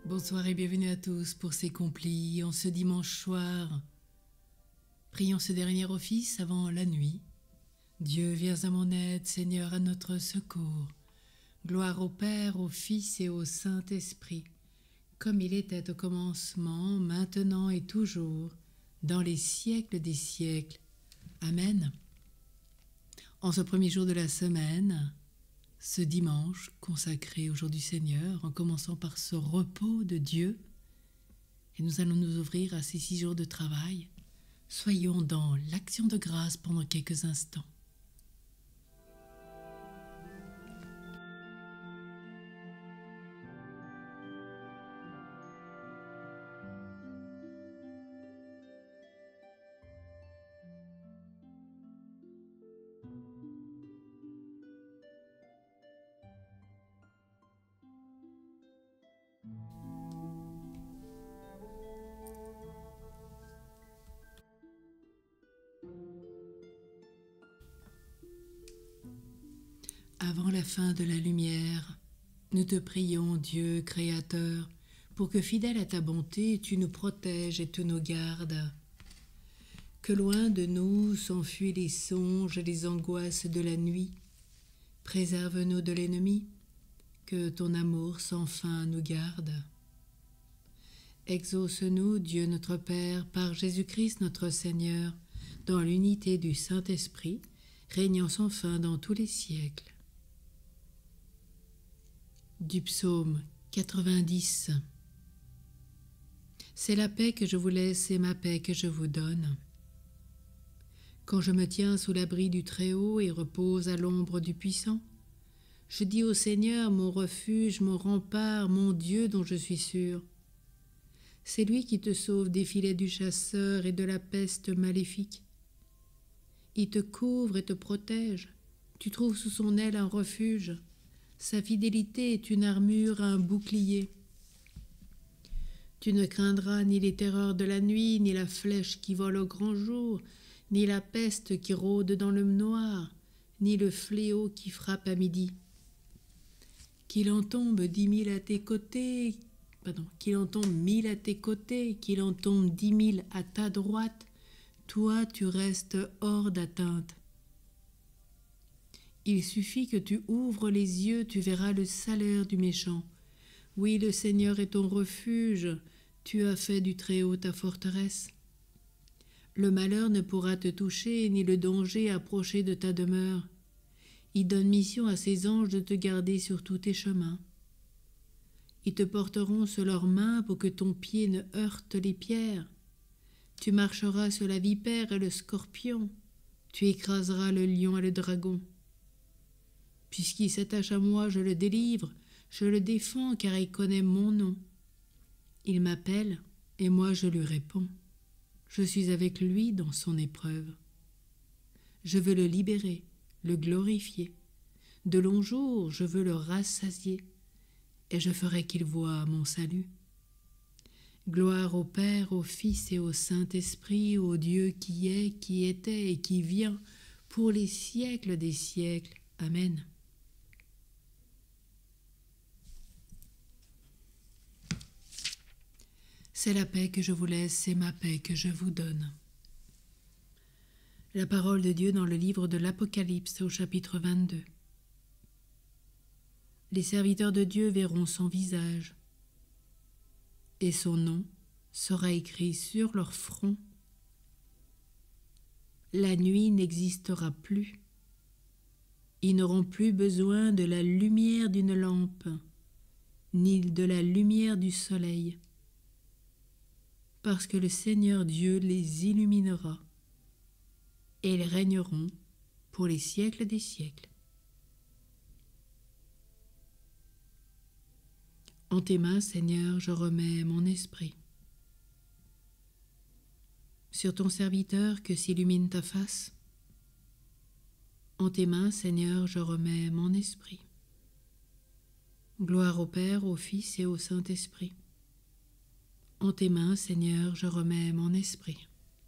Bonsoir et bienvenue à tous pour ces complis en ce dimanche soir. Prions ce dernier office avant la nuit. Dieu, viens à mon aide, Seigneur, à notre secours. Gloire au Père, au Fils et au Saint-Esprit, comme il était au commencement, maintenant et toujours, dans les siècles des siècles. Amen. En ce premier jour de la semaine, ce dimanche consacré au jour du Seigneur, en commençant par ce repos de Dieu, et nous allons nous ouvrir à ces 6 jours de travail. Soyons dans l'action de grâce pendant quelques instants. Avant la fin de la lumière, nous te prions, Dieu Créateur, pour que, fidèle à ta bonté, tu nous protèges et tu nous gardes. Que loin de nous s'enfuient les songes et les angoisses de la nuit. Préserve-nous de l'ennemi, que ton amour sans fin nous garde. Exauce-nous, Dieu notre Père, par Jésus-Christ notre Seigneur, dans l'unité du Saint-Esprit, régnant sans fin dans tous les siècles. Du psaume 90. C'est la paix que je vous laisse et ma paix que je vous donne. Quand je me tiens sous l'abri du Très-Haut et repose à l'ombre du Puissant, je dis au Seigneur, mon refuge, mon rempart, mon Dieu dont je suis sûr. C'est lui qui te sauve des filets du chasseur et de la peste maléfique. Il te couvre et te protège. Tu trouves sous son aile un refuge. Sa fidélité est une armure, un bouclier. Tu ne craindras ni les terreurs de la nuit, ni la flèche qui vole au grand jour, ni la peste qui rôde dans le noir, ni le fléau qui frappe à midi. Qu'il en tombe 10 000 à tes côtés, qu'il en tombe 1000 à tes côtés, qu'il en tombe 10 000 à ta droite, toi tu restes hors d'atteinte. Il suffit que tu ouvres les yeux, tu verras le salaire du méchant. Oui, le Seigneur est ton refuge, tu as fait du Très-Haut ta forteresse. Le malheur ne pourra te toucher, ni le danger approcher de ta demeure. Il donne mission à ses anges de te garder sur tous tes chemins. Ils te porteront sur leurs mains pour que ton pied ne heurte les pierres. Tu marcheras sur la vipère et le scorpion, tu écraseras le lion et le dragon. Puisqu'il s'attache à moi, je le délivre, je le défends car il connaît mon nom. Il m'appelle et moi je lui réponds. Je suis avec lui dans son épreuve. Je veux le libérer, le glorifier. De longs jours, je veux le rassasier et je ferai qu'il voie mon salut. Gloire au Père, au Fils et au Saint-Esprit, au Dieu qui est, qui était et qui vient, pour les siècles des siècles. Amen. C'est la paix que je vous laisse, c'est ma paix que je vous donne. La parole de Dieu dans le livre de l'Apocalypse au chapitre 22. Les serviteurs de Dieu verront son visage, et son nom sera écrit sur leur front. La nuit n'existera plus. Ils n'auront plus besoin de la lumière d'une lampe, ni de la lumière du soleil, parce que le Seigneur Dieu les illuminera, et ils régneront pour les siècles des siècles. En tes mains, Seigneur, je remets mon esprit. Sur ton serviteur que s'illumine ta face. En tes mains, Seigneur, je remets mon esprit. Gloire au Père, au Fils et au Saint-Esprit. En tes mains, Seigneur, je remets mon esprit.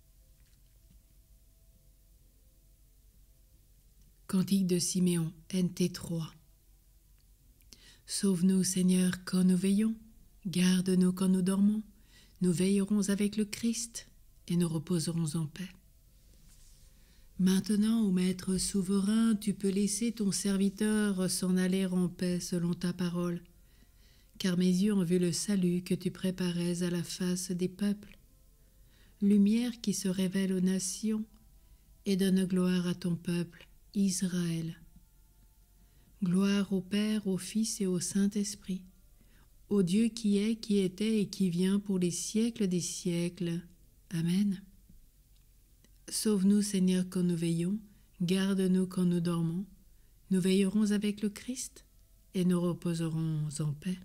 Cantique de Siméon, NT3. Sauve-nous, Seigneur, quand nous veillons. Garde-nous quand nous dormons, nous veillerons avec le Christ et nous reposerons en paix. Maintenant, ô Maître souverain, tu peux laisser ton serviteur s'en aller en paix selon ta parole, car mes yeux ont vu le salut que tu préparais à la face des peuples, lumière qui se révèle aux nations et donne gloire à ton peuple, Israël. Gloire au Père, au Fils et au Saint-Esprit, au Dieu qui est, qui était et qui vient pour les siècles des siècles. Amen. Sauve-nous, Seigneur, quand nous veillons, garde-nous quand nous dormons. Nous veillerons avec le Christ et nous reposerons en paix.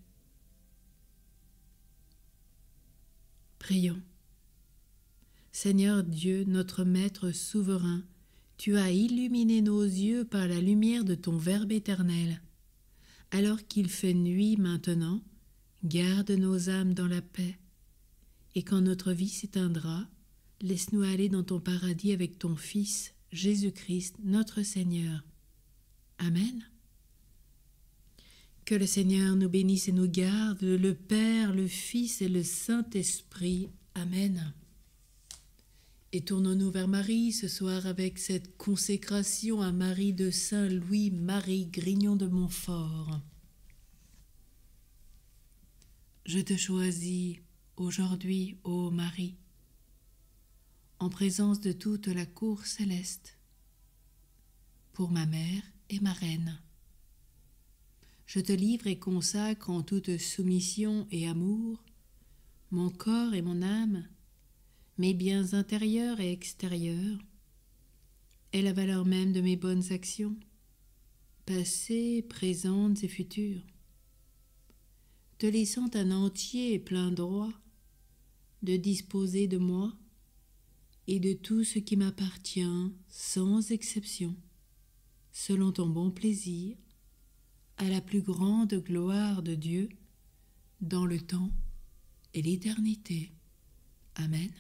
Prions. Seigneur Dieu, notre Maître souverain, tu as illuminé nos yeux par la lumière de ton Verbe éternel. Alors qu'il fait nuit maintenant, garde nos âmes dans la paix. Et quand notre vie s'éteindra, laisse-nous aller dans ton paradis avec ton Fils, Jésus-Christ, notre Seigneur. Amen. Que le Seigneur nous bénisse et nous garde, le Père, le Fils et le Saint-Esprit. Amen. Et tournons-nous vers Marie ce soir avec cette consécration à Marie de Saint Louis-Marie Grignon de Montfort. Je te choisis aujourd'hui, ô Marie, en présence de toute la cour céleste, pour ma mère et ma reine. Je te livre et consacre en toute soumission et amour mon corps et mon âme, mes biens intérieurs et extérieurs, et la valeur même de mes bonnes actions, passées, présentes et futures, te laissant un entier et plein droit de disposer de moi et de tout ce qui m'appartient sans exception, selon ton bon plaisir, à la plus grande gloire de Dieu, dans le temps et l'éternité. Amen.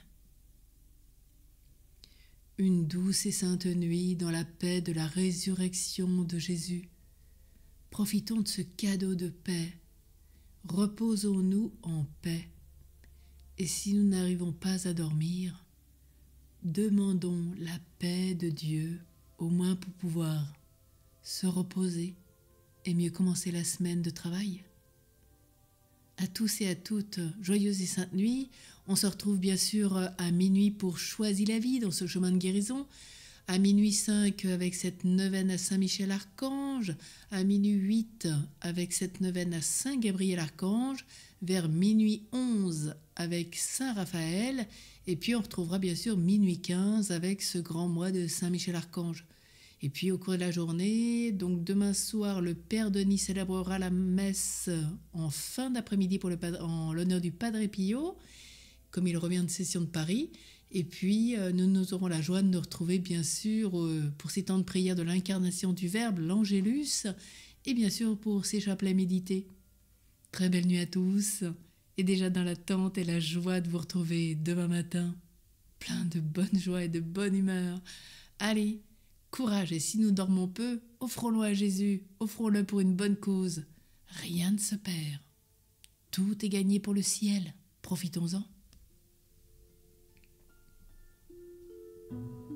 Une douce et sainte nuit dans la paix de la résurrection de Jésus. Profitons de ce cadeau de paix. Reposons-nous en paix. Et si nous n'arrivons pas à dormir, demandons la paix de Dieu, au moins pour pouvoir se reposer et mieux commencer la semaine de travail. À tous et à toutes, joyeuse et sainte nuit. On se retrouve bien sûr à minuit pour Choisis la vie dans ce chemin de guérison. À minuit 5 avec cette neuvaine à Saint-Michel-Archange. À minuit 8 avec cette neuvaine à Saint-Gabriel-Archange. Vers minuit 11 avec Saint-Raphaël. Et puis on retrouvera bien sûr minuit 15 avec ce grand mois de Saint-Michel-Archange. Et puis au cours de la journée, donc demain soir, le Père Denis célébrera la messe en fin d'après-midi en l'honneur du Padre Pio, comme il revient de session de Paris. Et puis nous aurons la joie de nous retrouver bien sûr pour ces temps de prière de l'incarnation du Verbe, l'Angélus, et bien sûr pour ces chapelets médités. Très belle nuit à tous, et déjà dans l'attente et la joie de vous retrouver demain matin, plein de bonne joie et de bonne humeur. Allez, courage, et si nous dormons peu, offrons-le à Jésus, offrons-le pour une bonne cause. Rien ne se perd. Tout est gagné pour le ciel. Profitons-en.